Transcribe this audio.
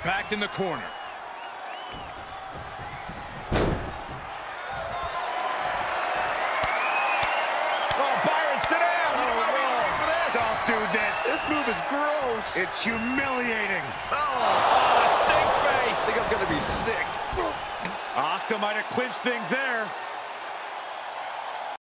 back in the corner. Oh, Byron, sit down. You don't want to be waiting for this. Don't do this. This move is gross. It's humiliating. Oh, StinkFace. I think I'm going to be sick. Asuka might have clinched things there.